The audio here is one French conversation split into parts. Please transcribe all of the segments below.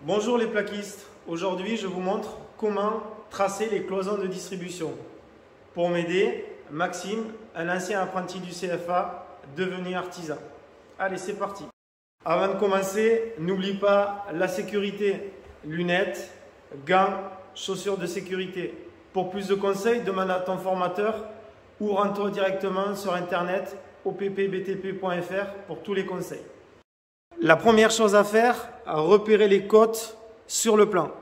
Bonjour les plaquistes, aujourd'hui je vous montre comment tracer les cloisons de distribution. Pour m'aider, Maxime, un ancien apprenti du CFA, devenu artisan. Allez, c'est parti. Avant de commencer, n'oublie pas la sécurité, lunettes, gants, chaussures de sécurité. Pour plus de conseils, demande à ton formateur ou rends-toi directement sur internet oppbtp.fr pour tous les conseils. La première chose à faire, repérer les côtes sur le plan.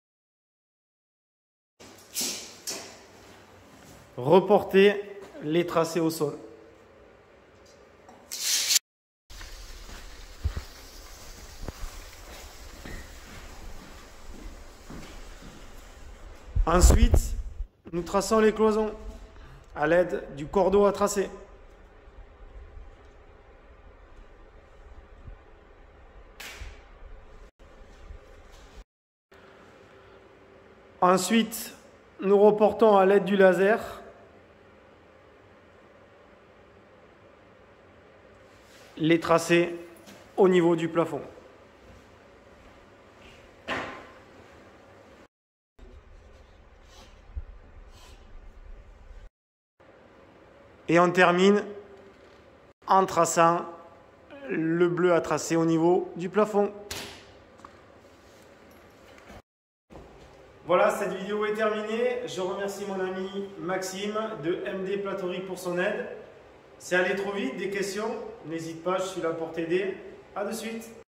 Reporter les tracés au sol. Ensuite, nous traçons les cloisons à l'aide du cordeau à tracer. Ensuite, nous reportons à l'aide du laser les tracés au niveau du plafond. Et on termine en traçant le bleu à tracer au niveau du plafond. Voilà, cette vidéo est terminée. Je remercie mon ami Maxime de MD Plâterie pour son aide. C'est allé trop vite, des questions? N'hésite pas, je suis là pour t'aider. À de suite.